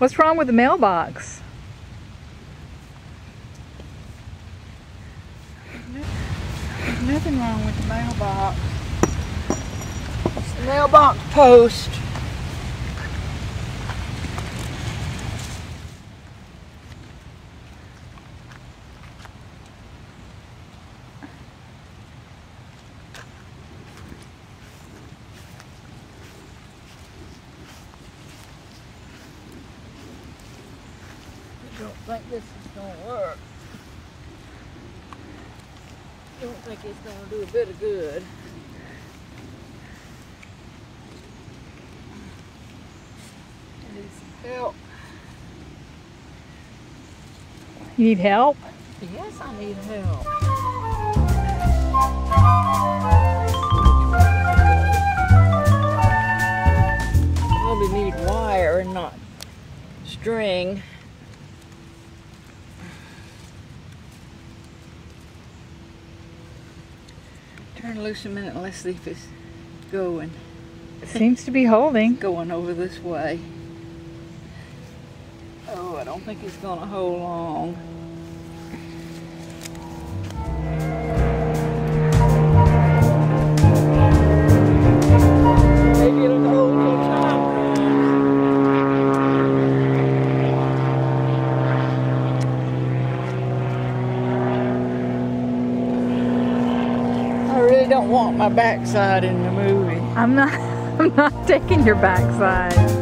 What's wrong with the mailbox? There's nothing wrong with the mailbox. It's the mailbox post. I don't think this is going to work. I don't think it's going to do a bit of good. I need some help. You need help? Yes, I need help. Probably need wire and not string. Turn loose a minute and let's see if it's going. It seems to be holding. Going over this way. Oh, I don't think it's going to hold long. Maybe it'll hold till time comes. I really don't want my backside in the movie. I'm not taking your backside.